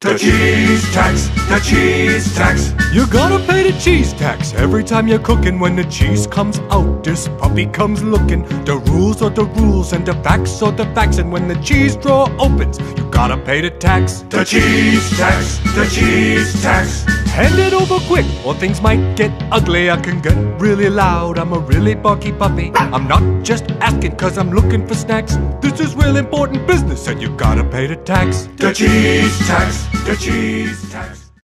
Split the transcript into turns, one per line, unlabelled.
The cheese tax, the cheese tax.
You gotta pay the cheese tax every time you're cooking. When the cheese comes out, this puppy comes looking. The rules are the rules and the facts are the facts. And when the cheese drawer opens, you gotta pay the tax.
The cheese tax, the cheese tax.
Hand it over quick or things might get ugly. I can get really loud, I'm a really barky puppy. I'm not just asking cause I'm looking for snacks. This is real important business and you gotta pay the tax.
The cheese tax, the cheese tax.